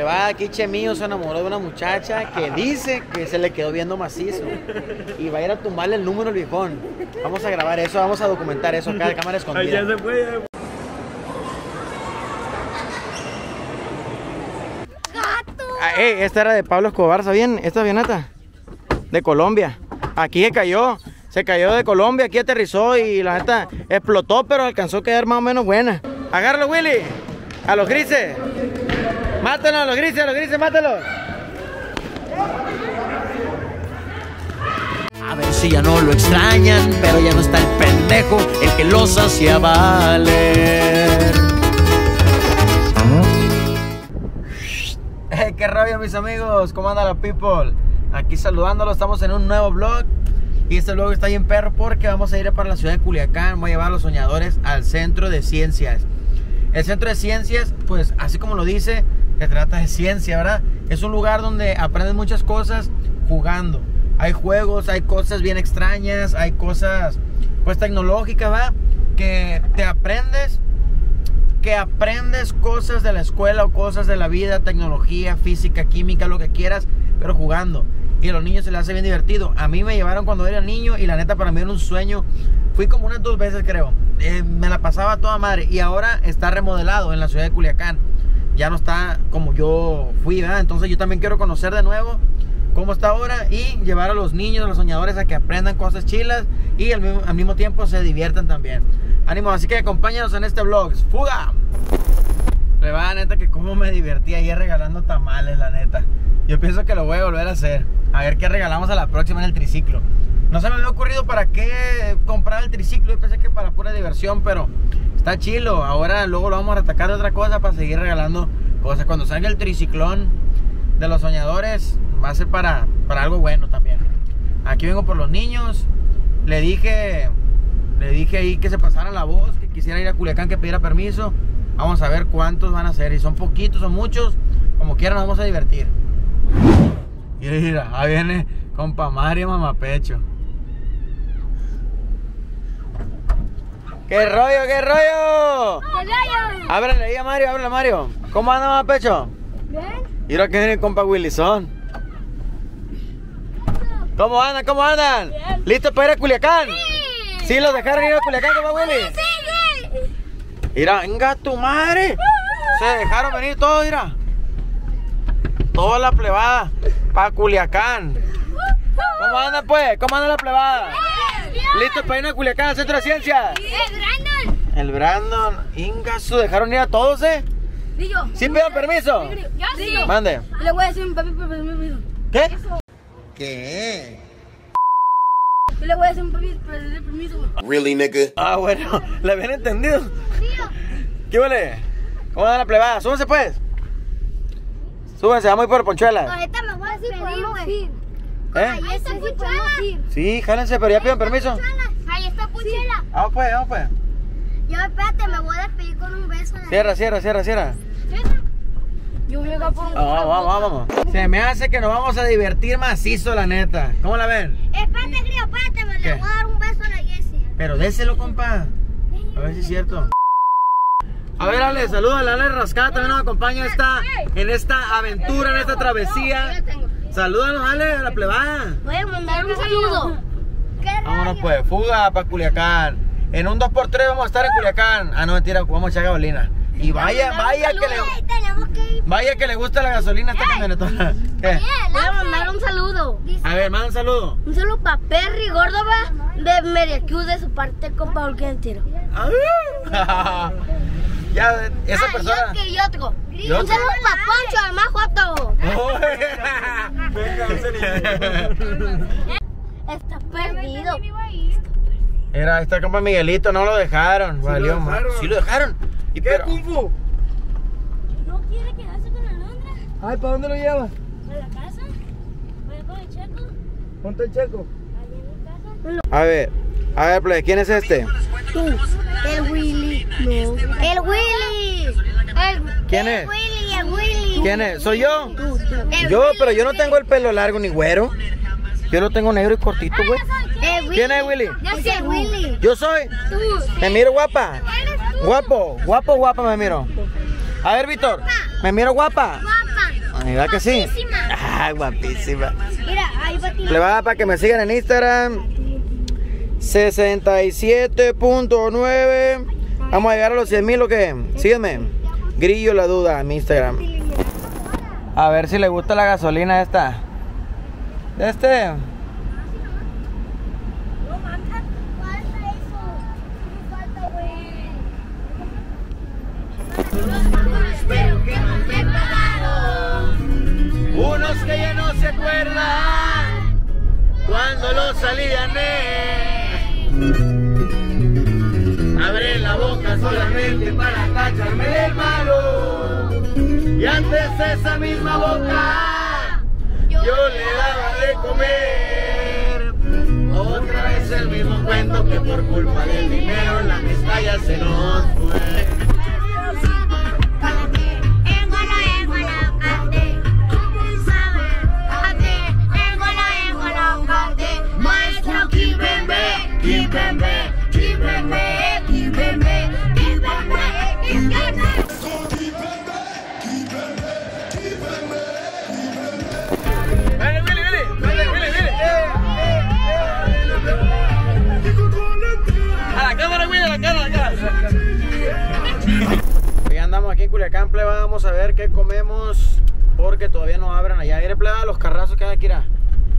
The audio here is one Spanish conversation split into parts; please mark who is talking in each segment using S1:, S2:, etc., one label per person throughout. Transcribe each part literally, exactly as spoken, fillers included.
S1: plebada aquí, Chemillo se enamoró de una muchacha que dice que se le quedó viendo macizo y va a ir a tumbarle el número al viejón. Vamos a grabar eso, vamos a documentar eso acá de cámara escondida.
S2: Ay, ya se fue, ya.
S1: Ah, hey, esta era de Pablo Escobar, ¿sabían? Esta avioneta de Colombia. Aquí se cayó, se cayó de Colombia, aquí aterrizó y la neta explotó, pero alcanzó a quedar más o menos buena. Agárralo, Willy, a los grises. Mátalos a los grises, a los grises, mátalos.
S3: A ver si ya no lo extrañan, pero ya no está el pendejo, el que los hacía valer.
S1: Hey, qué rabia, mis amigos, ¿cómo anda la people? Aquí saludándolos, estamos en un nuevo vlog. Y este vlog está bien perro porque vamos a ir para la ciudad de Culiacán. Voy a llevar a los soñadores al Centro de Ciencias. El Centro de Ciencias, pues así como lo dice, se trata de ciencia, ¿verdad? Es un lugar donde aprendes muchas cosas jugando. Hay juegos, hay cosas bien extrañas, hay cosas pues tecnológicas, ¿verdad? Que te aprendes, que aprendes cosas de la escuela o cosas de la vida, tecnología, física, química, lo que quieras, pero jugando. Y a los niños se les hace bien divertido. A mí me llevaron cuando era niño y la neta para mí era un sueño. Fui como unas dos veces, creo. Eh, me la pasaba toda madre. Y ahora está remodelado en la ciudad de Culiacán. Ya no está como yo fui, ¿verdad? Entonces yo también quiero conocer de nuevo cómo está ahora y llevar a los niños, a los soñadores a que aprendan cosas chilas y al mismo, al mismo tiempo se diviertan también. Ánimo, así que acompáñanos en este vlog. ¡Fuga! Le va, neta, que cómo me divertí ayer regalando tamales, la neta. Yo pienso que lo voy a volver a hacer. A ver qué regalamos a la próxima en el triciclo. No se me había ocurrido para qué comprar el triciclo. Yo pensé que para pura diversión, pero está chilo. Ahora luego lo vamos a retacar de otra cosa para seguir regalando cosas. Cuando salga el triciclón de los soñadores, va a ser para, para algo bueno también. Aquí vengo por los niños. Le dije, le dije ahí que se pasaran la voz, que quisiera ir a Culiacán, que pidiera permiso. Vamos a ver cuántos van a ser. Si son poquitos o muchos, como quieran, nos vamos a divertir. Mira, mira, ahí viene compa Mario Mamapecho. ¡Qué rollo, qué rollo! ¡Qué rollo! Ábrele ahí a Mario, ábrele a Mario. ¿Cómo anda, Mamapecho? Bien. Mira que viene el compa Willison. ¿Cómo andan, cómo andan? Bien. ¿Listos para ir a Culiacán? Sí. ¿Sí los dejaron ir a Culiacán, compa Willy? Sí, sí. Mira, venga tu madre. Se dejaron venir todos, mira. Toda la plebada para Culiacán. ¿Cómo anda pues? ¿Cómo anda la plebada? ¿Listos para ir a Culiacán al Centro de Ciencias?
S4: El Brandon.
S1: El Brandon. Ingasu, ¿dejaron ir a todos, eh?
S4: ¿Sí yo?
S1: ¿Sí pidan permiso?
S4: Yo sí.
S1: Mande.
S4: Le voy a decir a mi papi permiso.
S1: ¿Qué? ¿Qué?
S4: Yo le voy a decir a mi papi permiso.
S5: Really, nigga?
S1: Ah, bueno, ¿le habían entendido? ¿Qué vale? ¿Cómo anda la plebada? Súbanse pues. Súbanse, vamos a ir por Ponchuelas.
S4: Ahorita me voy a decir, podemos ir.
S1: ¿Eh?
S4: Ahí está Puchuela.
S1: Sí, jálense, pero ya piden permiso.
S4: Ahí está Puchuela.
S1: Vamos pues, vamos pues.
S4: Yo, espérate, me voy a despedir con un beso.
S1: Cierra, cierra, cierra, cierra.
S4: Yo voy a por un
S1: Vamos, vamos, vamos. Se me hace que nos vamos a divertir macizo, la neta. ¿Cómo la ven?
S4: Espérate, Grillo, espérate, me le voy a dar un beso a la Jessie.
S1: Pero déselo, compa. A ver si es cierto. A ver, Ale, saluda a la Ale Rascada, también nos acompaña esta, en esta aventura, en esta travesía. Salúdanos, Ale, a la plebada.
S4: Voy a mandar un saludo.
S1: Vámonos pues, fuga para Culiacán. En un dos por tres vamos a estar en Culiacán. Ah, no, mentira, vamos a echar gasolina. Y vaya, vaya que le vaya que le gusta la gasolina a esta camionetona. ¿Qué?
S4: Voy a mandar un saludo.
S1: A ver, manda un saludo.
S4: Un saludo para Perry Córdoba de Meriacuz, de su parte con Paul Quintero.
S1: Ya, esa
S4: ah,
S1: persona.
S4: Y otro, y otro. Y otro. Un saludo para Poncho, el más joto. Está perdido.
S1: Era, está el compa Miguelito, no lo dejaron. ¿Sí valió más? Sí lo dejaron. ¿Y
S2: qué,
S1: pero...
S2: Kung Fu?
S4: No quiere quedarse con Alondra.
S2: Ay, ¿para dónde lo llevas?
S4: ¿A la casa? Voy con el Checo.
S2: ¿Ponte el Checo?
S4: Allí en mi casa.
S1: A ver, a ver, play, ¿quién es este?
S4: Tú. El Willy. No. El Willy. El,
S1: ¿Quién
S4: el
S1: es?
S4: Willy, el Willy.
S1: ¿Quién es? ¿Soy yo?
S4: Tú, tú.
S1: Yo, pero yo no tengo el pelo largo ni güero. Yo lo tengo negro y cortito, güey. ¿Quién es, Willy?
S4: Yo soy el Willy.
S1: ¿Yo soy?
S4: Tú.
S1: ¿Me miro guapa? Guapo, guapo, guapa me miro. A ver, Víctor, ¿me miro guapa?
S4: Guapa.
S1: ¿Verdad que sí?
S4: Guapísima.
S1: Ah, guapísima.
S4: Mira, ahí va
S1: Le va para que me sigan en Instagram. sesenta y siete punto nueve. Vamos a llegar a los cien mil o qué. Sígueme. Grillo la duda en mi Instagram. A ver si le gusta la gasolina esta. De este.
S4: No, manta, falta eso. Falta, güey.
S1: Unos que ya no se acuerdan cuando los aliviané. Abre la boca solamente para cacharme del malo. Y antes esa misma boca yo le daba de comer. Otra vez el mismo cuento que por culpa del dinero la amistad ya se nos fue. Ya andamos aquí en Culiacán, pleba. Vamos a ver qué comemos porque todavía no abren allá. Mire, pleba, los carrazos que hay aquí. ¿Ra?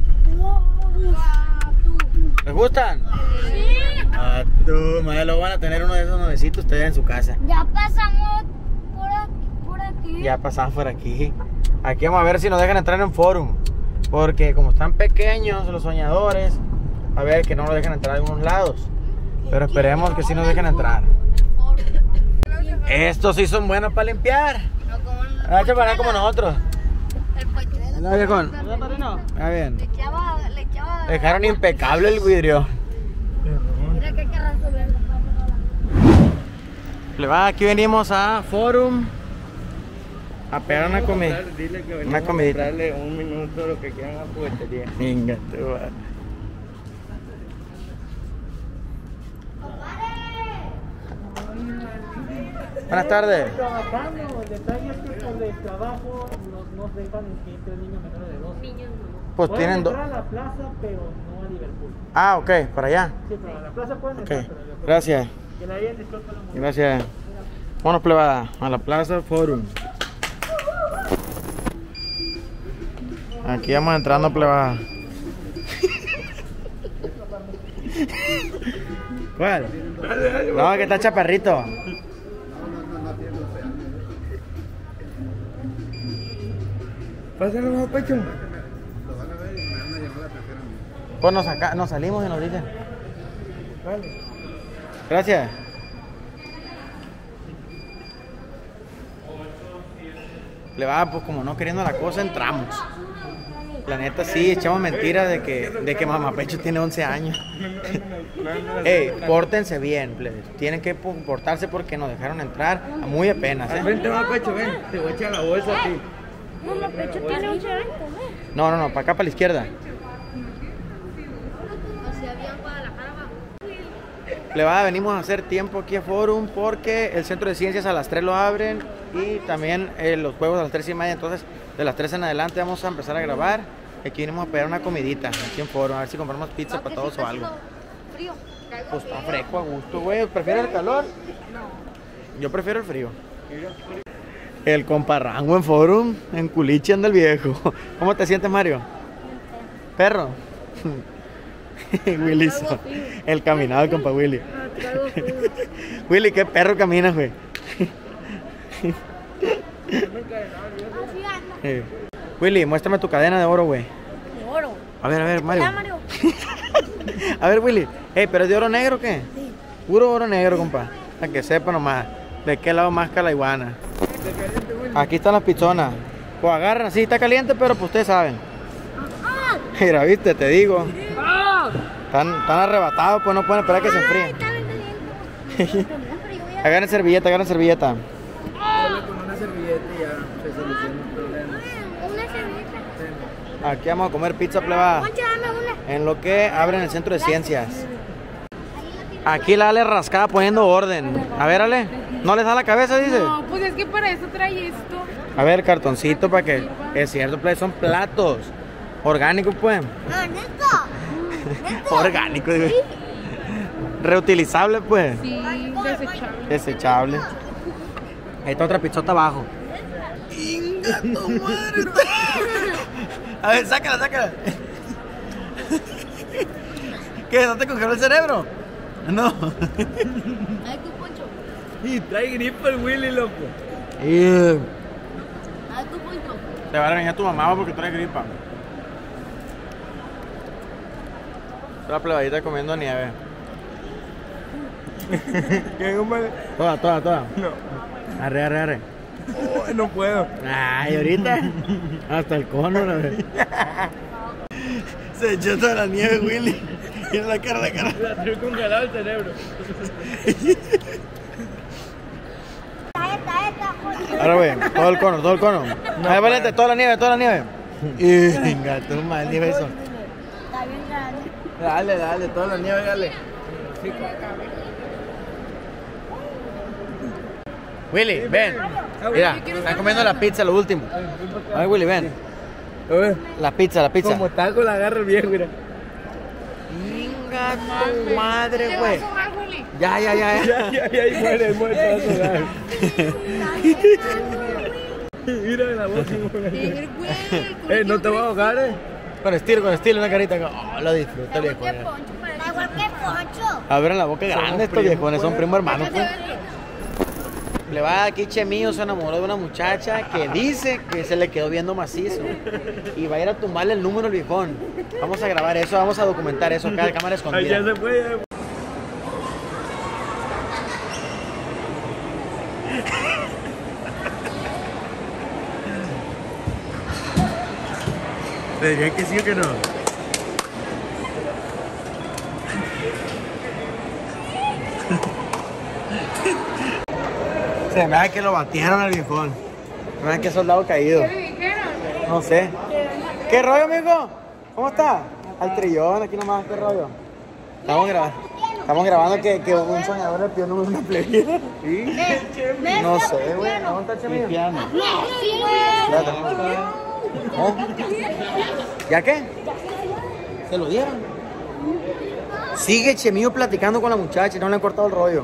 S1: ¿Les gustan?
S4: Sí.
S1: Ah, tú, madre, lo van a tener uno de esos nuevecitos ustedes en su casa.
S4: Ya pasamos por aquí. Por aquí.
S1: Ya pasamos por aquí. Aquí vamos a ver si nos dejan entrar en Forum. Porque como están pequeños los soñadores, a ver que no nos dejan entrar a algunos lados. Pero esperemos que sí nos dejen entrar. Estos sí son buenos para limpiar. Ah, para como nosotros. ¿No, viejón? Ah, bien.
S4: Le echaba, le echaba.
S1: Dejaron impecable el vidrio.
S4: Mira qué carrazo verde.
S1: Le va, aquí venimos a Forum a pegar una comida.
S2: Dile que venimos
S1: Una comidita.
S2: a comprarle un minuto lo que quieran a juguetería.
S1: Venga, tú va. Buenas tardes.
S5: Trabajando, el detalle es que por el trabajo nos, nos dejan que entre niños menores de dos.
S4: Niños no.
S1: Pues
S5: Pueden
S1: tienen dos.
S5: entrar a la plaza, pero no a Liverpool.
S1: Ah, ok, para allá.
S5: Sí, pero a la plaza pueden
S1: Ok,
S5: entrar, pero a Liverpool.
S1: gracias.
S5: Que la hayan disculpa la mujer.
S1: Gracias. Vámonos, plebada, a la Plaza Forum. Aquí vamos entrando, plebada. ¿Cuál? No, que está chaparrito.
S2: Pásale más pecho.
S1: Pues nos, saca, nos salimos y nos dicen. Gracias. Le va, pues como no queriendo la cosa, entramos. La neta sí, echamos mentiras de que, de que Mamá Pecho tiene once años. Ey, pórtense bien, plebes. Tienen que portarse porque nos dejaron entrar a muy apenas, ¿eh?
S2: Vente más pecho, ven. Te voy a echar la bolsa a ti.
S4: Mamá Pecho tiene un años.
S1: No, no, no, para acá, para la izquierda.
S4: Hacia bien Guadalajara abajo.
S1: Le va, venimos a hacer tiempo aquí a Forum porque el centro de ciencias a las tres lo abren y también eh, los juegos a las tres y media. Entonces, de las tres en adelante vamos a empezar a grabar. Aquí venimos a pegar una comidita aquí en Forum, a ver si compramos pizza para todos o algo.
S4: Frío.
S1: Pues está fresco a gusto, güey. ¿Prefieres el calor? No. Yo prefiero el frío. El comparrango en Forum, en Culichi anda el viejo. ¿Cómo te sientes, Mario? Perro. Willy, so- el caminado del compa Willy. Willy, qué perro caminas, güey. Eh, Willy, muéstrame tu cadena de oro, güey.
S4: De oro.
S1: A ver, a ver, Mario.
S4: Ya, Mario.
S1: A ver, Willy. Hey, ¿pero es de oro negro o qué? Sí. Puro oro negro, compa. Para que sepa nomás de qué lado más la iguana. Aquí están las pizzonas. Pues agarran así, está caliente, pero pues ustedes saben. Mira, viste, te digo. Están, están arrebatados, pues no pueden esperar que se enfríen. Agarren servilleta, agarren servilleta.
S2: Con una servilleta y ya se soluciona el problema.
S4: Una servilleta.
S1: Aquí vamos a comer pizza, plebada.
S4: Concha, dame una.
S1: En lo que abren el centro de ciencias. Aquí la Ale rascada poniendo orden. A ver, Ale, ¿no les da la cabeza, dice?
S6: No, pues es que para eso trae esto.
S1: A ver, cartoncito para que... Es cierto, pues son platos. Orgánicos, pues.
S4: No, neto.
S1: Orgánicos, digo. Reutilizables, pues.
S6: Sí, desechable.
S1: Desechable. Ahí está otra pizzota abajo. ¡Inga tu madre! A ver, sácala, sácala. ¿Qué? ¿No te congeló el cerebro? No.
S4: Ay, tu Poncho.
S2: Y trae gripa el Willy, loco.
S1: Y...
S4: Ay, tu Poncho.
S1: Te va a regañar tu mamá porque traes gripa. La plebadita comiendo nieve.
S2: ¿Qué, compadre?
S1: Toda, toda, toda.
S2: No.
S1: Arre, arre, arre.
S2: Oh, no puedo.
S1: Ay, ahorita. Hasta el cono, la vez. Se echó toda la nieve, Willy. Mira la cara, la cara.
S2: La tengo congelado el cerebro.
S4: Esta, esta, Poncho.
S1: Ahora, güey, todo el cono, todo el cono. A ver, Valente, toda la nieve, toda la nieve. Venga, tú mal nieve eso.
S4: Está bien grande.
S2: Dale, dale, toda la nieve, dale.
S1: Willy, ven. Mira, están comiendo la pizza, lo último. A ver, Willy, ven.
S2: A ver,
S1: La pizza, la pizza.
S2: como taco la agarra el viejo, mira.
S1: Venga, tu madre,
S6: Te vas
S1: güey.
S6: a ahogar, Willy.
S1: Ya, ya, ya, ya.
S2: Ya, ya, ya, ahí muere, muere, te vas a ahogar. Mira la voz.
S6: Tigre, güey.
S2: Eh, no te vas a ahogar, eh.
S1: Con estilo, con estilo, una carita. Oh, lo disfruta el viejo.
S4: Da igual que Poncho.
S1: Abren la boca grande estos viejones, son primos hermanos, pues. Le va aquí Chemillo, se enamoró de una muchacha que dice que se le quedó viendo macizo y va a ir a tumbarle el número al viejón. Vamos a grabar eso, vamos a documentar eso acá de cámara
S2: Ahí
S1: escondida.
S2: ya se fue, ya.
S1: ¿Le dirían que sí o que no? Se me da que lo batieron al viejón. Me da que soldado caído.
S6: ¿Qué le dijeron?
S1: No sé. ¿Qué rollo, amigo? ¿Cómo está? Al trillón, aquí nomás, ¿qué rollo? Estamos grabando. Estamos grabando que, que un soñador le pidió número una plebilla. ¿Sí? No sé, güey. ¿Dónde está Chemillo? Espérate. ¿Eh? ¿Ya qué? ¿Se lo dieron? Sigue Chemillo platicando con la muchacha y no le han cortado el rollo.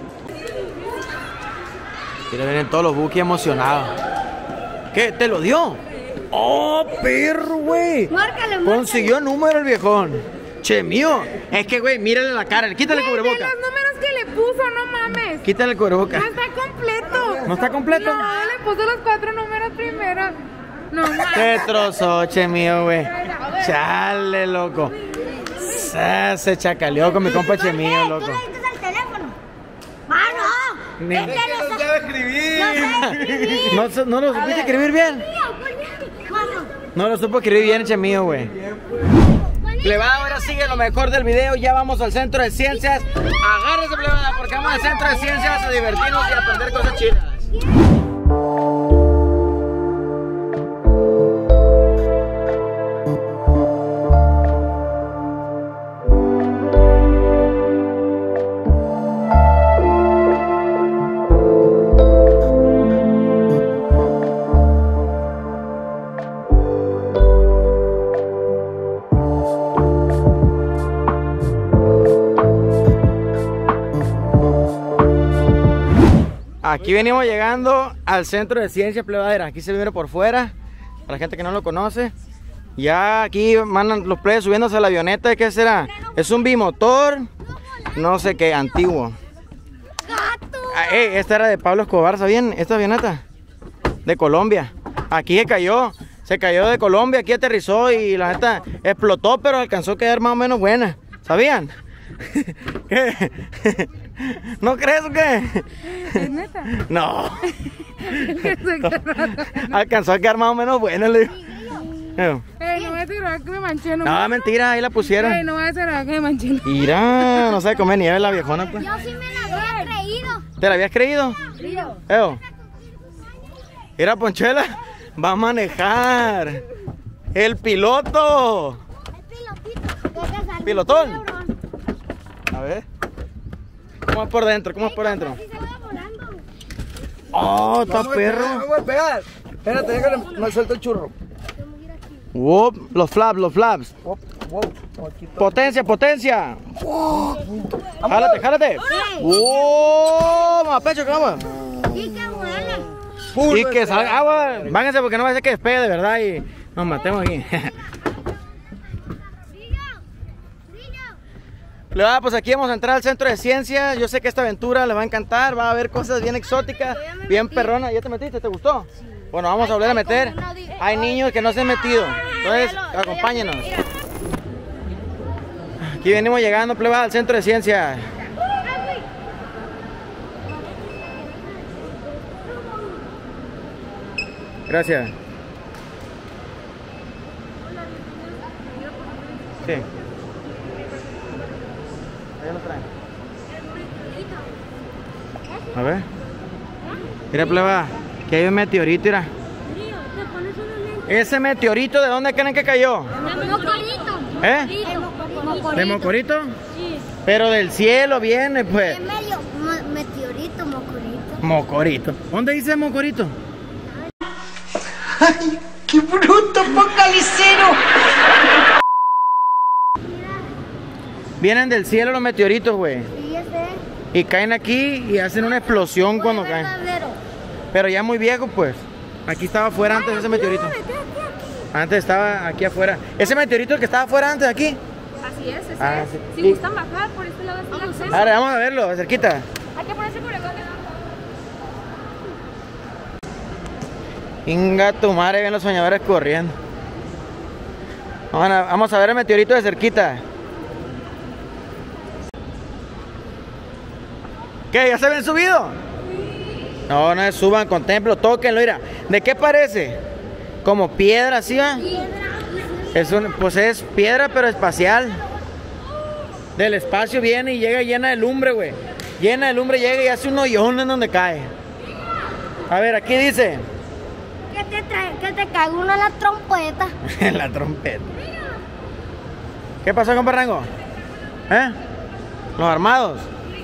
S1: Y le vienen todos los buques emocionados. ¿Qué? ¿Te lo dio? ¡Oh, perro, güey!
S4: Márcale, márcale.
S1: Consiguió número el viejón. Chemillo. Es que, güey, mírale la cara. Quítale el
S6: Güey, ve
S1: cubreboca.
S6: los números que le puso, no mames.
S1: Quítale el cubreboca.
S6: No está completo.
S1: ¿No está completo?
S6: No, le puso los cuatro números primero. No mames.
S1: Qué trozo, Chemillo, güey. Chale, loco. Se, se chacaleó con mi compa Chemillo,
S4: ¿Tú
S1: loco.
S4: le diste el teléfono? ¡Ah, no!
S1: Ni-
S4: Es que
S2: No
S4: lo
S2: sabe escribir.
S4: No sé escribir.
S1: ¿No, su- no lo supiste escribir bien?
S4: Vamos.
S1: No lo supo escribir bien, Chemillo, güey. Plebada, ahora sigue lo mejor del video. Ya vamos al centro de ciencias. Agárrese, plebada, porque vamos al centro de ciencias a divertirnos y a aprender cosas chidas. Aquí venimos llegando al centro de ciencias, plebadera. Aquí se viene por fuera, para la gente que no lo conoce. Ya aquí mandan los plebes subiéndose a la avioneta. ¿Qué será? Es un bimotor, no sé qué, antiguo. Ah, ey, esta era de Pablo Escobar, ¿sabían? Esta avioneta de Colombia. Aquí se cayó, se cayó de Colombia, aquí aterrizó y la neta explotó, pero alcanzó a quedar más o menos buena. ¿Sabían? ¿Qué? ¿No crees o qué?
S6: ¿Es neta?
S1: No. Alcanzó a quedar más o menos buena, le digo.
S6: Ey, no voy a tirar que me manché, no.
S1: No, mentira, ahí la pusieron.
S6: Ey, no voy a tirar que me manché.
S1: Mira, no sabe comer nieve la viejona, pues.
S4: Yo sí me la había creído.
S1: ¿Te la habías creído? Eo. Mira, Ponchela, va a manejar. El piloto.
S4: El pilotito.
S1: ¿Pilotón? A ver. ¿Cómo es por dentro? ¿Cómo es por dentro?
S4: Sí se va volando.
S1: Oh, está
S2: Vamos a pegar,
S1: perro.
S2: Vamos a pegar. Espérate, déjale, no suelto el churro.
S1: Wop, los flaps, los flaps.
S2: Wow, wow. Aquí está.
S1: Potencia, potencia. Jálate, jálate. ¡Oh! Más pecho, que vamos.
S4: Sí, qué buena.
S2: Full
S1: Y que
S2: velocidad.
S1: salga agua. Váyanse porque no va a ser que despegue de verdad y nos matemos aquí. Plebada, pues aquí vamos a entrar al centro de ciencias. Yo sé que esta aventura les va a encantar. Va a haber cosas bien exóticas, bien perronas. ¿Ya te metiste? ¿Te gustó? Bueno, vamos a volver a meter. Hay niños que no se han metido. Entonces, acompáñenos. Aquí venimos llegando, plebada, al centro de ciencias. Gracias. Sí. Ahí lo traen. A ver. Mira, pleba, que hay un meteorito, mira. Ese meteorito, ¿de dónde creen que cayó?
S4: Mocorito.
S1: ¿Eh?
S4: Mocorito.
S1: ¿De Mocorito?
S4: Sí.
S1: Pero del cielo viene, pues.
S4: Es medio mo- meteorito, mocorito.
S1: Mocorito. ¿Dónde dice Mocorito?
S3: ¡Qué bruto, focalicero!
S1: Vienen del cielo los meteoritos, güey.
S4: Sí, ese
S1: Y caen aquí y hacen una explosión cuando
S4: es
S1: caen.
S4: verdadero.
S1: Pero ya muy viejo, pues. Aquí estaba afuera antes ese meteorito. Antes estaba aquí afuera. Ese meteorito que estaba afuera antes aquí.
S6: Así es, ese
S1: Ah,
S6: es.
S1: sí.
S6: Si
S1: Y-
S6: gustan bajar, por este lado está el acceso.
S1: Ahora vamos a verlo, de cerquita.
S6: Hay que ponerse cubrebocas.
S1: Inga tu madre, ven los soñadores corriendo. Vamos a, vamos a ver el meteorito de cerquita. ¿Qué? ¿Ya se ven subido? No, no se suban, contemplo, tóquenlo, mira. ¿De qué parece? Como piedra, ¿sí va? Es un, pues es piedra, pero espacial. Del espacio viene y llega llena de lumbre, güey. Llena de lumbre, llega y hace un hoyón en donde cae. A ver, aquí dice.
S4: Que te, trae, que te caiga una en la trompeta.
S1: La trompeta. ¿Qué pasó, compa Rango? ¿Eh? Los armados.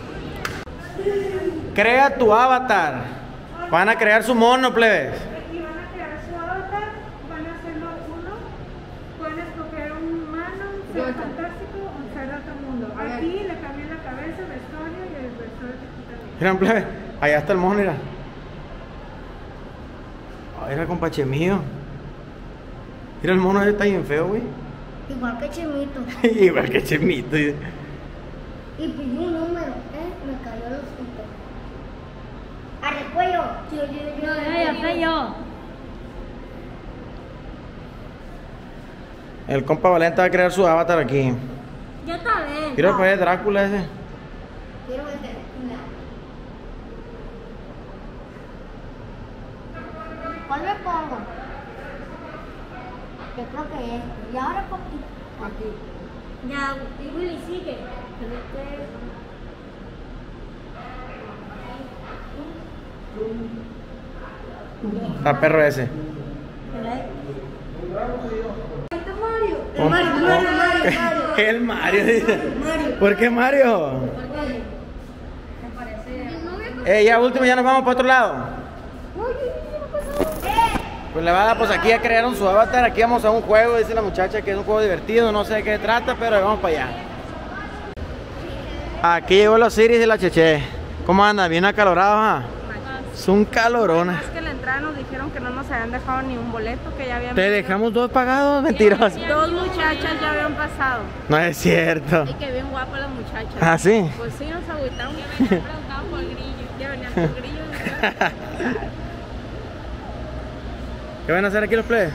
S1: Crea tu avatar. Van a crear su mono, plebes.
S6: Y van a crear su avatar, van a hacerlo uno. Pueden escoger un humano, un ser fantástico, un ser de otro mundo. Aquí le cambian la cabeza, el vestuario y el vestuario también.
S1: Miren, plebes. Allá está el mono, mira. Ay, era compa Chemillo. Mira, el mono ese está bien feo, güey.
S4: Igual que Chemito.
S1: Igual que Chemito.
S4: Y pidió un número, ¿eh? Me cayó los ojos. ¡Arre, cuello! Yo, yo, yo, yo, yo, yo.
S1: El compa Valente va a crear su avatar aquí.
S4: Yo también.
S1: Mira, pues, Drácula ese.
S4: Quiero ver Drácula. ¿Cuál me pongo? Yo creo que este. Y ahora con aquí. Ya, Willy, sigue.
S1: Está perro ese.
S4: El Mario, Mario, Mario, Mario.
S1: El Mario, dice. ¿Por qué Mario? Eh, ya último, ya nos vamos para otro lado. Pues la verdad, pues aquí ya crearon su avatar. Aquí vamos a un juego, dice la muchacha que es un juego divertido. No sé de qué trata, pero vamos para allá. Aquí llegó los Osiris y la Cheche. ¿Cómo andan? Bien acalorados, ¿ah? Es un calorón.
S6: Es que en la entrada nos dijeron que no nos habían dejado ni un boleto, que ya habían...
S1: Te dejamos dos pagados, mentirosos.
S6: Dos muchachas ya habían pasado.
S1: No es cierto.
S6: Y que bien guapas las muchachas.
S1: ¿Ah, sí?
S6: Pues sí, nos agüitamos. Ya venían preguntaban por el grillo. Ya venían por el grillo.
S1: ¿Qué van a hacer aquí los plebes?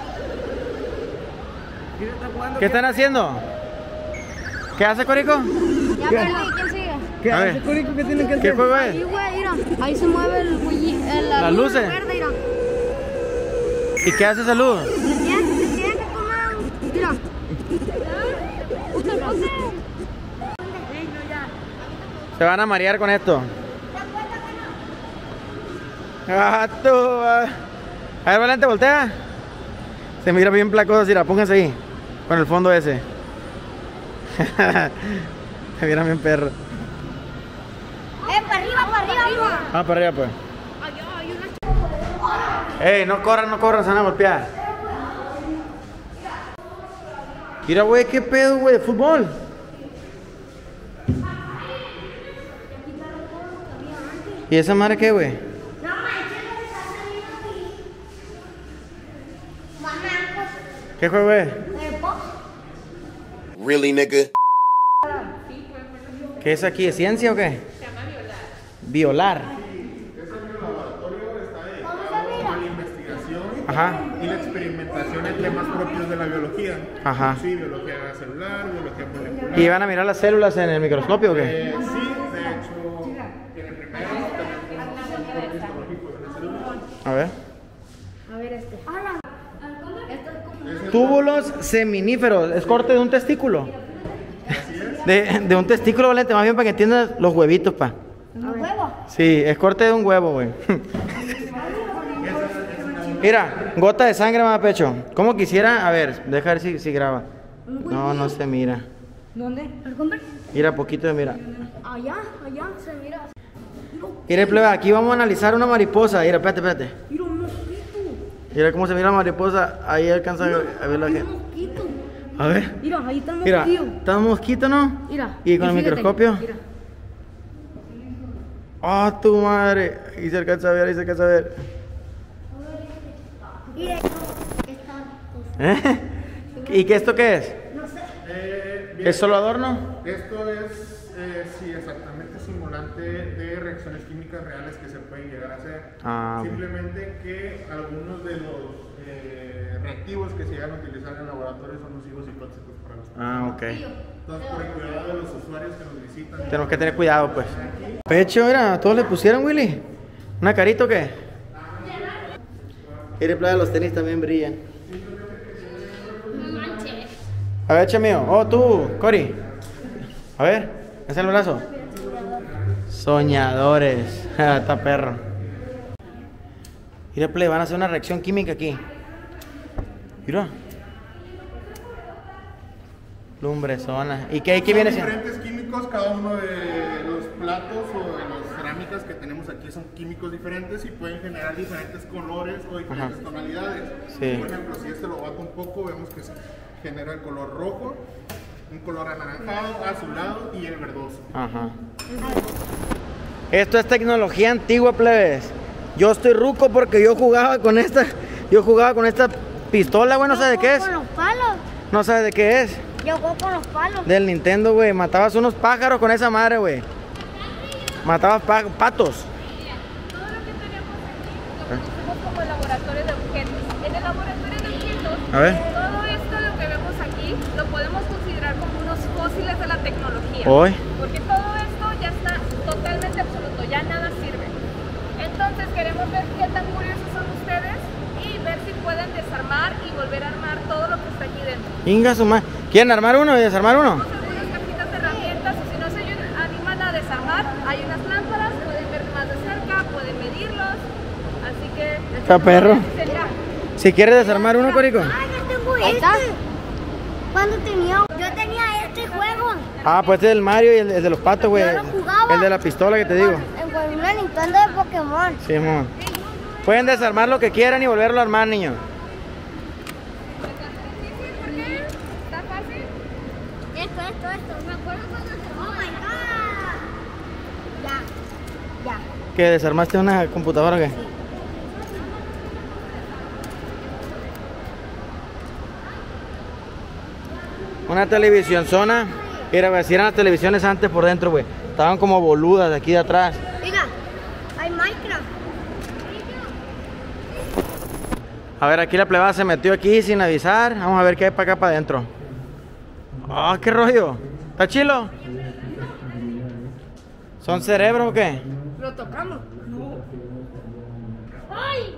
S1: ¿Qué están haciendo? ¿Qué hace, Corico?
S4: Ya perdí, ¿quién sigue?
S2: ¿Qué
S1: A
S2: hace,
S1: ver.
S2: Corico? ¿Qué tienen que
S1: ¿Qué
S2: hacer?
S1: juego
S4: Ahí,
S1: es?
S4: güey, mira. Ahí se mueve el bulli- el- la
S1: ¿Las
S4: luz
S1: luces?
S4: verde, mira.
S1: ¿Y qué hace esa luz?
S4: Se tiene, se tiene que tomar. Mira. Usted no sé.
S1: Se van a marear con esto. Ah, tú, ah. A ver, Valente, voltea. Se mira bien placoso, mira, pónganse ahí. Con el fondo ese. Se mira bien perro.
S4: arriba, para arriba, arriba.
S1: Ah, para arriba, pues. Ey, no corran, no corran, se van a golpear. Mira, güey, qué pedo, güey, de fútbol. ¿Y esa madre qué, güey?
S4: No manches, no se está saliendo aquí. Mamá,
S1: ¿Qué juego es?
S4: pues, el pop.
S7: Really, nigga?
S1: ¿Qué es aquí? ¿Es ciencia o qué?
S6: Se llama violar.
S1: Violar.
S4: ¿Cómo se mira?
S8: La investigación
S1: Ajá.
S8: y la experimentación en temas propios de la biología.
S1: Ajá.
S8: Sí, biología celular, biología molecular.
S1: ¿Y van a mirar las células en el microscopio o qué?
S8: Eh, sí, de hecho, en el primero tenemos un corte histológico de la célula.
S1: A ver.
S4: A ver este. Hola. Esto es como
S1: Túbulos seminíferos. Es corte de un testículo. De, de un testículo, Valente, más bien para que entiendas los huevitos, pa.
S4: un huevo.
S1: Sí, es corte de un huevo, güey. Mira, gota de sangre más pecho. ¿Cómo quisiera? A ver, deja ver si, si graba. No, no se mira.
S4: ¿Dónde? ¿Al comprar?
S1: Mira, poquito de mira.
S4: Allá, allá, se mira.
S1: Mira, plebe, aquí vamos a analizar una mariposa. Mira, espérate, espérate.
S4: Mira un mosquito.
S1: Mira cómo se mira la mariposa. Ahí alcanza a ver la
S4: Un
S1: gente.
S4: mosquito.
S1: A ver.
S4: Mira, ahí está el
S1: Mira,
S4: mosquito.
S1: está un mosquito, ¿no?
S4: Mira.
S1: ¿Y con el
S4: fíjate,
S1: microscopio?
S4: Mira.
S1: ¡Ah, tu madre! Ahí se alcanza a ver, ahí se alcanza a ver.
S4: Mira. Esta cosa.
S1: ¿Eh? ¿Y qué esto qué es?
S4: No sé.
S8: Eh, bien,
S1: ¿Es solo adorno?
S8: Esto es, eh, sí, exactamente simulante de reacciones químicas reales que se pueden llegar a hacer.
S1: Ah, bueno.
S8: Simplemente que algunos de los eh, reactivos que se llegan a utilizar en el laboratorio son nocivos y tóxicos para los pacientes.
S1: Ah, ok.
S8: Entonces, por el cuidado de los usuarios que nos visitan.
S1: Tenemos que tener cuidado, pues. Pecho, mira, ¿todos le pusieron, Willy? ¿Una carita o qué? Mire, playa, los tenis también brillan.
S4: No manches.
S1: A ver, echa mío. Oh, tú, Cory. A ver, haz el brazo. Soñadores. Está perro. Mira, play, van a hacer una reacción química aquí. Mira. Lumbresona. ¿Y qué, qué viene siendo?
S8: Diferentes químicos, cada uno de los platos o de las cerámicas que tenemos aquí son químicos diferentes y pueden generar diferentes colores o diferentes
S1: Ajá.
S8: tonalidades.
S1: Sí.
S8: Por ejemplo, si este lo bato un poco, vemos que se genera el color rojo, un color anaranjado, azulado y el verdoso.
S1: Ajá. Esto es tecnología antigua, plebes. Yo estoy ruco porque yo jugaba con esta. Yo jugaba con esta pistola, güey, no sé de qué es.
S4: Con los palos.
S1: No sabes de qué es.
S4: Yo juego con los palos.
S1: Del Nintendo, güey. Matabas unos pájaros con esa madre, güey. Matabas pa- patos.
S6: Todo lo que tenemos aquí lo conocemos como el laboratorio de objetos. En el laboratorio de objetos,
S1: A ver.
S6: todo esto lo que vemos aquí lo podemos considerar como unos fósiles de la tecnología.
S1: Hoy.
S6: Porque todo esto ya está totalmente absoluto, ya nada sirve. Entonces queremos ver qué tan curiosos son ustedes y ver si pueden desarmar y volver a armar todo lo que está aquí dentro.
S1: Inga su madre. ¿Quieren armar uno y desarmar uno?
S6: Tenemos algunas cajitas de herramientas o si no se animan a desarmar, hay unas lámparas, pueden ver más de cerca, pueden medirlos. Así que...
S1: Está perro.
S6: Sería.
S1: Si quieres desarmar uno, Corico.
S4: Ay, yo tengo este. ¿Cuándo tenía? Yo tenía este juego.
S1: Ah, pues este es el Mario y el, el de los patos, güey.
S4: Yo lo jugaba.
S1: El de la pistola que te digo.
S4: En con una Nintendo de Pokémon.
S1: Sí, mon. Pueden desarmar lo que quieran y volverlo a armar, niños.
S6: ¿Por qué? ¿Está fácil?
S4: Esto, esto, esto. Me acuerdo cuando se... Oh my god. Ya. Ya.
S1: ¿Que desarmaste una computadora o qué? Una televisión zona. Mira, güey, así eran las televisiones antes por dentro, güey. Estaban como boludas de aquí de atrás.
S4: Mira, hay Minecraft.
S1: A ver, aquí la plebada se metió aquí sin avisar. Vamos a ver qué hay para acá para adentro. Ah, qué rollo. ¿Está chilo? ¿Son cerebros o qué?
S4: ¿Lo tocamos? No. ¡Ay!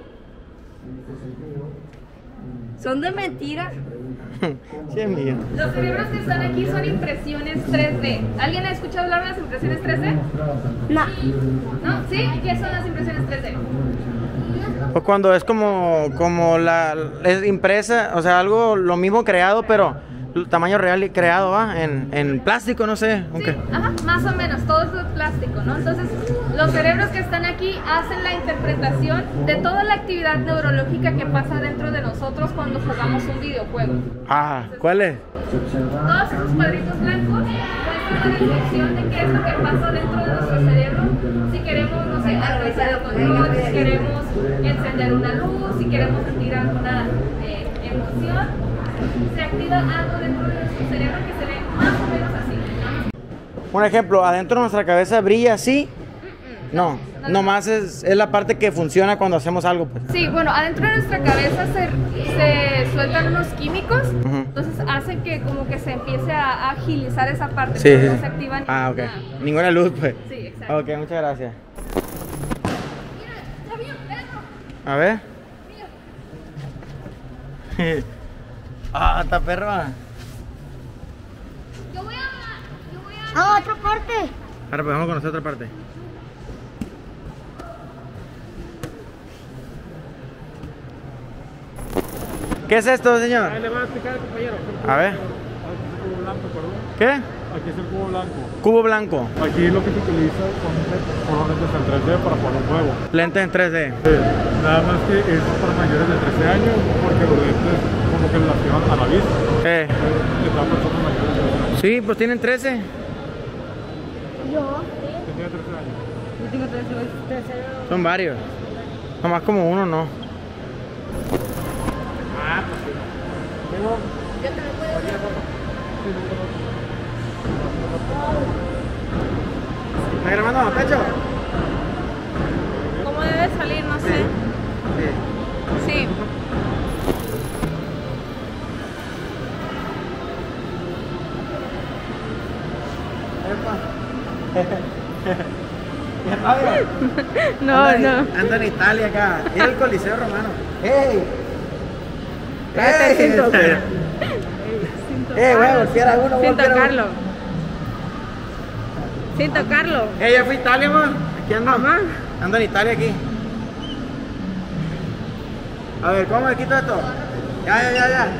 S4: ¿Son de mentira?
S1: Sí, es mío.
S6: Los cerebros que están aquí son impresiones tres D. ¿Alguien ha escuchado hablar de las impresiones tres D?
S4: No.
S6: ¿No? ¿Sí? ¿Qué son las impresiones tres D?
S1: Pues cuando es como, como la es impresa, o sea, algo lo mismo creado, pero tamaño real y creado, ¿va? En, en plástico, no sé.
S9: Sí,
S1: Okay.
S9: ajá, más o menos, todo es de plástico, ¿no? Entonces, los cerebros que están aquí hacen la interpretación de toda la actividad neurológica que pasa dentro de nosotros cuando jugamos un videojuego.
S1: Ah, ¿cuál es?
S9: Todos esos cuadritos blancos muestran la descripción de qué es lo que pasa dentro de nuestro cerebro. Si queremos, no sé, alcanzar el control, si queremos encender una luz, si queremos sentir alguna eh, emoción, se activa algo dentro de nuestro cerebro que se ve más o menos así.
S1: Un ejemplo, adentro de nuestra cabeza brilla así. No, nomás es, es la parte que funciona cuando hacemos algo, pues.
S9: Sí, bueno, adentro de nuestra cabeza se, se sueltan unos químicos,
S1: Ujú.
S9: entonces hacen que como que se empiece a, a agilizar esa parte,
S1: Sí,
S9: pero
S1: sí,
S9: no
S1: sí.
S9: se activa
S1: Ah, ok.
S9: ninguna.
S1: Ninguna luz, pues.
S9: Sí, exacto.
S1: Ok, muchas gracias.
S9: Mira, está bien, Pedro.
S1: A ver. Ah, está perra.
S9: Yo voy a... Yo voy a...
S4: Ah, otra parte.
S1: Ahora pues vamos a conocer otra parte. ¿Qué es esto, señor?
S5: Ahí le voy a explicar al compañero.
S1: A ver.
S5: Aquí es el cubo blanco, perdón.
S1: ¿Qué?
S5: Aquí es el cubo blanco.
S1: Cubo blanco.
S5: Aquí lo que se utiliza son son lentes en tres D para poner un huevo.
S1: Lentes en tres D.
S5: Sí, nada más que es para mayores de trece años porque los lentes como que lastiman a la vista.
S1: Eh.
S5: Les dan personas mayores de trece años.
S1: Sí, pues tienen trece.
S4: Yo.
S5: Tenía trece años.
S4: Yo tengo trece.
S1: Son varios. Nomás como uno, no.
S5: Ah, pues sí. Tengo...
S1: ¿Está grabando, Pecho?
S9: ¿Cómo debe salir? No sé. Sí. No,
S1: anda,
S9: no.
S1: Anda en Italia acá. Es el Coliseo Romano. ¡Ey!
S9: Cállate, sin tocar.
S1: ¡Eh, huevo! Si era uno,
S9: Sin
S1: vos, que era uno.
S9: tocarlo. Sin tocarlo.
S1: ¡Eh, ya fui a Italia, man! Aquí ando.
S9: Mamá.
S1: Ando en Italia aquí. A ver, ¿cómo me quito esto? Ya, ya, ya, ya.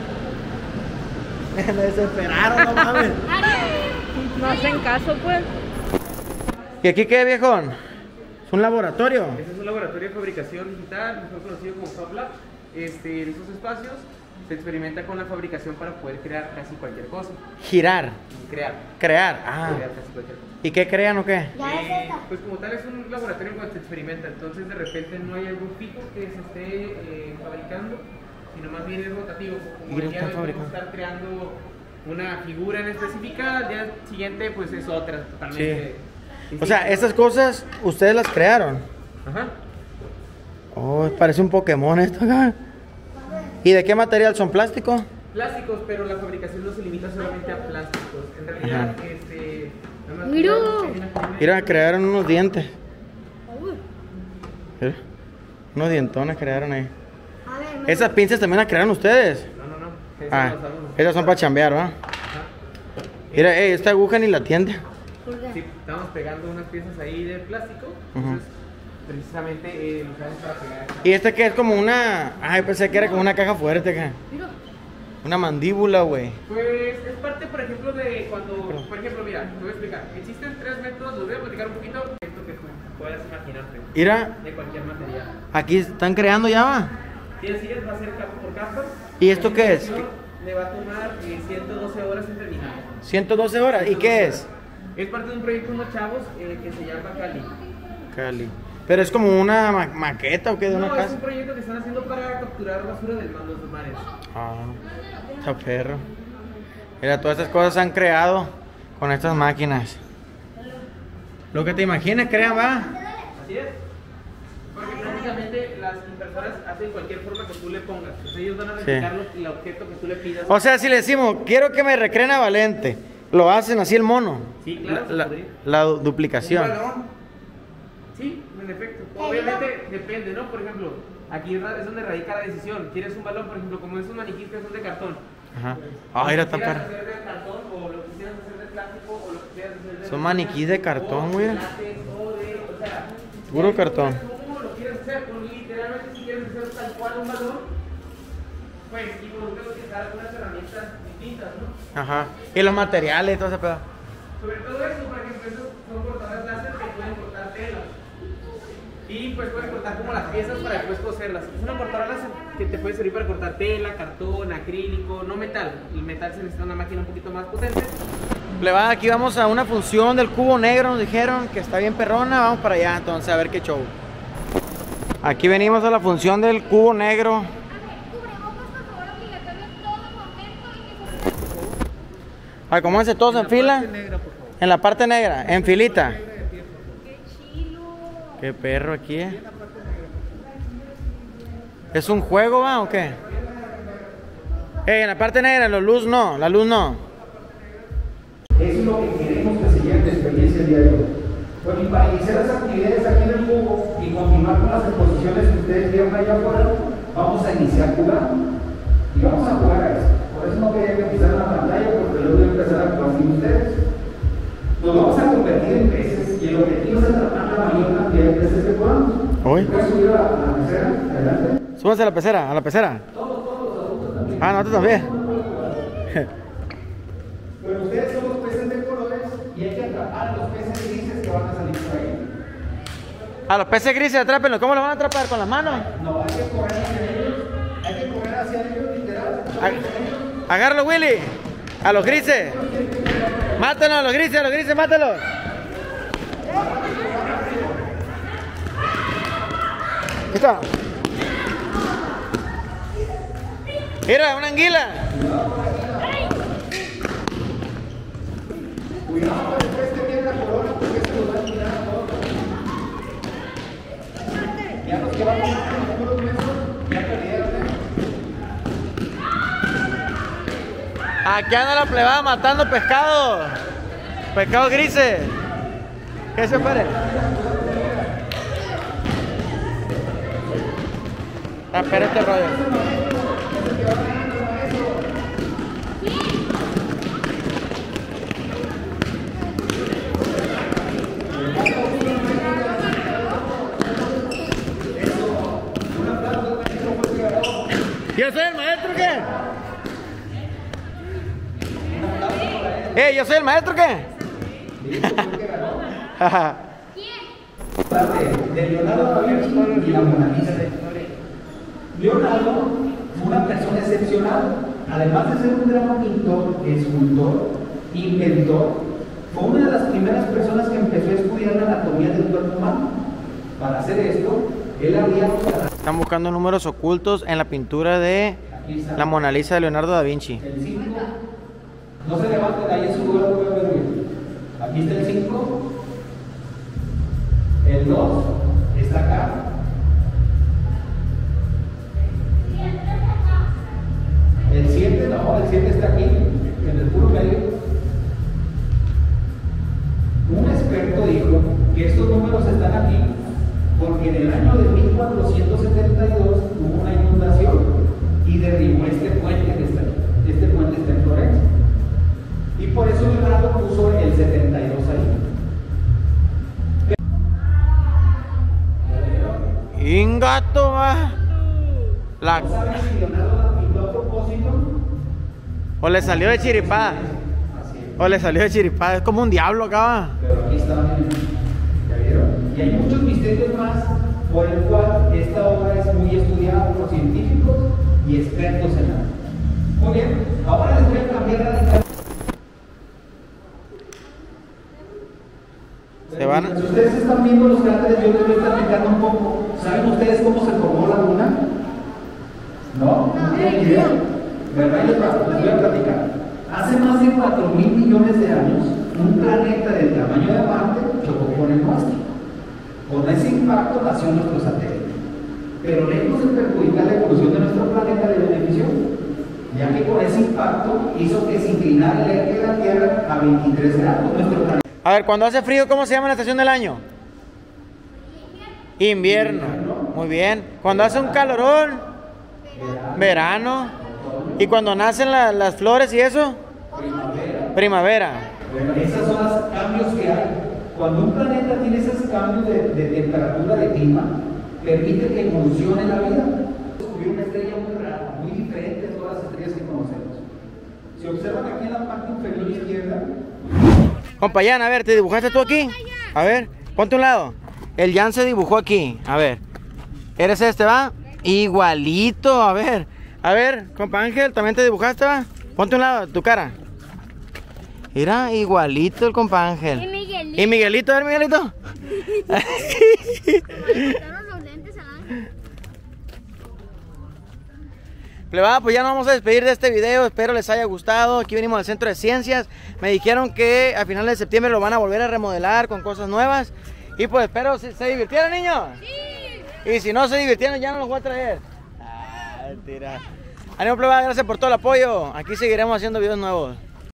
S1: Me desesperaron, no mames.
S9: No hacen caso, pues.
S1: ¿Y aquí qué, viejón? ¿Es un laboratorio?
S10: Este es un laboratorio de fabricación digital, mejor conocido como FabLab. Este, en estos espacios se experimenta con la fabricación para poder crear casi cualquier cosa.
S1: Girar.
S10: Crear.
S1: Crear. Ah.
S10: Crear casi cualquier cosa.
S1: ¿Y qué crean o qué?
S4: Ya es
S10: Eh,
S4: esta.
S10: pues como tal es un laboratorio en cual se experimenta, entonces de repente no hay algún fijo que se esté eh, fabricando, sino más bien es rotativo. Como
S1: Y lo
S10: el día
S1: están
S10: de hoy
S1: fabricando.
S10: podemos estar creando una figura en específica, al día siguiente pues es otra totalmente.
S1: O sea, estas cosas ustedes las crearon.
S10: Ajá.
S1: Oh, parece un Pokémon esto acá. ¿Y de qué material son? ¿Plástico?
S10: Plásticos, pero la fabricación no se limita solamente a plásticos. En realidad,
S1: Ajá.
S10: este. nada más
S4: Mira.
S10: creamos-
S1: Mira, crearon unos dientes. Mira, unos dientones crearon ahí.
S4: A ver, me-
S1: Esas pinzas también las crearon ustedes.
S10: No, no, no. Eso
S1: Ah,
S10: lo usamos.
S1: esas son para chambear, ¿va? Mira, ey, esta aguja ni la tiende.
S4: ¿Por qué?
S10: Sí, estamos pegando unas piezas ahí de plástico. Entonces, precisamente eh, lo usamos para pegar.
S1: Y este que es como una... Ay, pensé que era como una caja fuerte acá. Una mandíbula, güey.
S10: Pues es parte, por ejemplo, de cuando. Por ejemplo, mira, te voy a explicar. Existen tres métodos, los voy a platicar un poquito. Esto que tú puedas imaginarte.
S1: Mira,
S10: De cualquier material.
S1: aquí están creando ya, va.
S10: Si así es, va a ser capa por capas.
S1: ¿Y esto qué es?
S10: Le va a tomar eh, ciento doce horas en terminar.
S1: ciento doce horas. ¿Y qué es?
S10: Es parte de un proyecto de unos chavos eh, que se llama Cali.
S1: Cali. Pero es como una ma- maqueta o qué de una
S10: No, es
S1: casa.
S10: un proyecto que están haciendo para capturar basura del mar, los mares.
S1: Ah, está perro. Mira, todas estas cosas se han creado con estas máquinas. Lo que te imagines, crean, va.
S10: Así es. Porque prácticamente las impresoras hacen cualquier forma que tú le pongas. Entonces ellos van a replicar lo- el objeto que tú le pidas.
S1: O sea, si le decimos, quiero que me recreen a Valente, lo hacen así el mono.
S10: Sí, claro, se
S1: La, la,
S10: podría.
S1: la du- duplicación.
S10: ¿Un balón? Sí, en efecto. Obviamente depende, ¿no? Por ejemplo, aquí es ra- es donde radica la decisión. ¿Quieres un balón, por ejemplo, como esos maniquíes que son de cartón?
S1: Ajá. Ah, mira, está
S10: ¿Quisieras
S1: perro.
S10: hacer de cartón o lo quisieras hacer de plástico o lo quisieras hacer de
S1: Son maniquíes de cartón,
S10: o
S1: güey.
S10: de látex, o de, o sea,
S1: Puro cartón.
S10: ¿cómo lo quieres hacer? Pues literalmente si quieres hacer tal cual un balón, pues involucra utilizar algunas herramientas distintas, ¿no?
S1: Ajá. Y los materiales y todo ese pedo.
S10: Sobre todo eso, por ejemplo, esos son cortadoras láser que pueden cortar telas. Y pues pueden cortar como las piezas para después coserlas. Es una cortadora láser que te puede servir para cortar tela, cartón, acrílico, no metal. El metal se necesita una máquina un poquito más potente.
S1: Le va, aquí vamos a una función del cubo negro, nos dijeron que está bien perrona, vamos para allá entonces a ver qué show. Aquí venimos a la función del cubo negro. Acomódense todos en fila. En la parte negra, en filita. Qué perro aquí, eh. ¿Es un juego, va, o qué? Eh, en la parte negra, la luz no, la luz no.
S11: Es lo que queremos que se lleven de experiencia el día de hoy. Bueno, y para iniciar las actividades aquí en el cubo y continuar con las exposiciones que ustedes vieron allá afuera, vamos a iniciar jugando. Y vamos a jugar a eso. Por eso no quería que empezaran la pantalla, porque luego voy a empezar a jugar sin ustedes. Nos vamos a convertir en peces y el objetivo es atrapar la mayor cantidad de peces que podamos.
S1: ¿Hoy?
S11: ¿Puedes subir a la, a la pecera? Adelante.
S1: Súbanse a la pecera, a la pecera.
S11: Todos, todos los adultos también.
S1: Ah, nosotros también.
S11: Pero ustedes son los peces de colores y hay que atrapar a los peces grises que van a salir por ahí.
S1: A los peces grises, atrápenlos. ¿Cómo los van a atrapar? ¿Con las manos?
S11: No, hay que correr hacia ellos. Hay que correr hacia ellos, literal.
S1: Agárralo, Willy. A los grises. Mátalos a los grises, a los grises, mátalos. Ahí está. Mira, una anguila.
S11: Cuidado con el pez que tiene la corona porque se lo va a tirar a todos. Ya los que van a ganar los puros meses ya perdieron.
S1: Aquí anda la plebada matando pescado. Pescado grises. ¿Qué se espere? Ah, espera este rollo. ¿Yo soy el maestro o qué? ¿Eh? ¿Yo soy el maestro o qué?
S11: De Leonardo da Vinci y la Mona Lisa. Leonardo fue una persona excepcional. Además de ser un gran pintor, escultor, inventor, fue una de las primeras personas que empezó a estudiar la anatomía del cuerpo humano. Para hacer esto, él habría...
S1: Están buscando números ocultos en la pintura de la Mona Lisa de Leonardo da Vinci.
S11: El cinco, no se levanten ahí en su lugar, lo voy a ver bien. Aquí está el cinco, el dos está acá. El siete, no, el siete está aquí, en el puro medio. Un experto dijo que estos números están aquí porque en el año de mil cuatrocientos setenta y dos hubo una inundación y derribó este puente que está aquí. Este puente está en Florencia. Y por eso Leonardo puso el setenta y dos ahí.
S1: Ingato, va. La...
S11: ¿No sabes si Leonardo la pintó a propósito?
S1: O le salió de chiripada. O le salió de chiripada. Es como un diablo acá, va.
S11: Pero aquí está, ¿ya vieron? Y hay muchos misterios más por el cual esta obra es muy estudiada por científicos y expertos en arte. Muy bien, ahora les voy a cambiar radicalmente.
S1: Se van.
S11: Si ustedes están viendo los cráteres, yo les voy platicando un poco. ¿Saben ustedes cómo se formó la Luna? ¿No? ¿No tienen idea? ¿Verdad? Les voy a platicar. Hace más de cuatro mil millones de años, un planeta del tamaño de Marte chocó con el nuestro. Con ese impacto nació nuestro satélite. Pero lejos de perjudicar la evolución de nuestro planeta, le benefició, ya que con ese impacto hizo que se inclinara el eje de la Tierra a veintitrés grados. Nuestro planeta.
S1: A ver, cuando hace frío, ¿cómo se llama la estación del año? Invierno. Muy bien. Cuando hace un calorón, verano. ¿Y cuando nacen la, las flores y eso?
S11: Primavera.
S1: Primavera.
S11: Bueno, esos son los cambios que hay. Cuando un planeta tiene esos cambios de, de temperatura, de clima, permite que evolucione la vida. Descubrir una estrella muy rara, muy diferente a todas las estrellas que conocemos. Si observan aquí en la parte inferior izquierda.
S1: Compa Jan, a ver, ¿te dibujaste tú aquí? A ver, ponte a un lado. El Jan se dibujó aquí, a ver. ¿Eres este, va? Igualito, a ver. A ver, compa Ángel, ¿también te dibujaste, va? Ponte a un lado, tu cara. Mira, igualito el compa Ángel.
S4: Y Miguelito.
S1: ¿Y Miguelito? A ver, Miguelito. Plebada, pues ya nos vamos a despedir de este video. Espero les haya gustado. Aquí venimos al Centro de Ciencias. Me dijeron que a finales de septiembre lo van a volver a remodelar con cosas nuevas. Y pues espero se, se divirtieron, niños. Sí. Y si no se divirtieron, ya no los voy a traer. Ah, mentira. Ánimo, plebada, gracias por todo el apoyo. Aquí seguiremos haciendo videos nuevos.